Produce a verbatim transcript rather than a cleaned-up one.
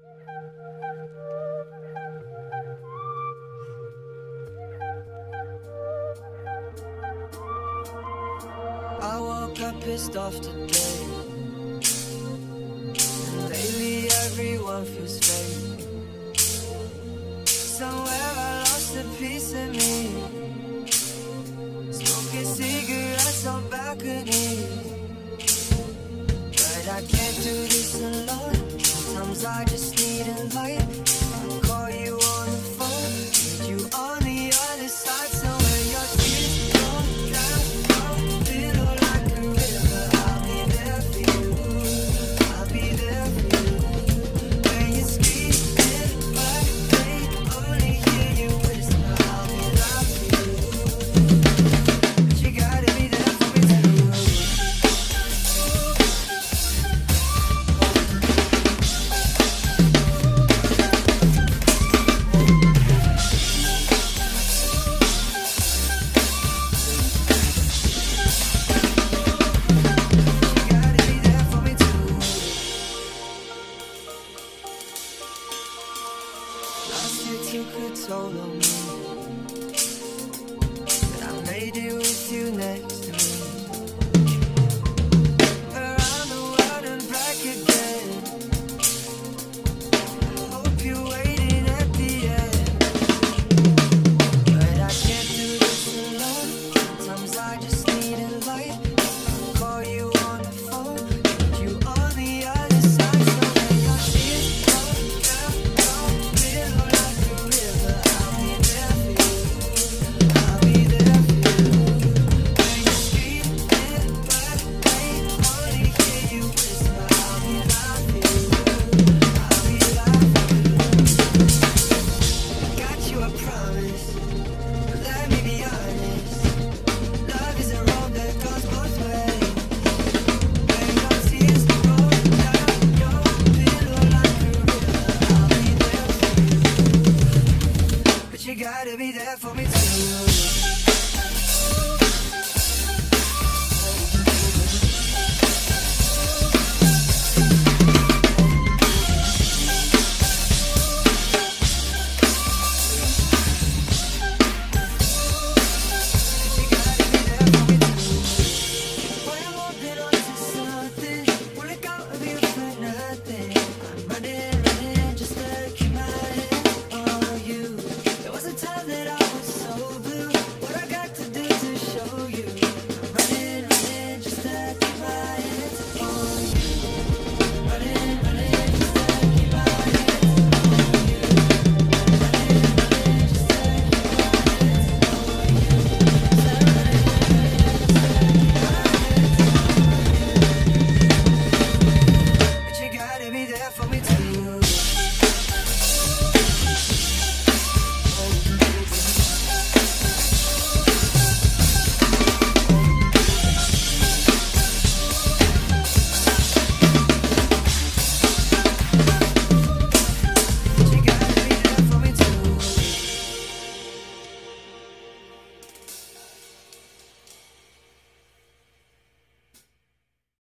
I woke up pissed off today, and lately everyone feels fake. Somewhere I lost a piece of me, smoking cigarettes on balconies. But I can't do this alone. Sometimes I just need a light. I call you on the phone, need you on the other side. So when your tears don't drown, don't feel like a river. I'll be there for you, I'll be there for you. When you're screaming, but they only hear you whisper, I'll be there for you. But you gotta be there for me too. Took a toll on me, but I made it with you next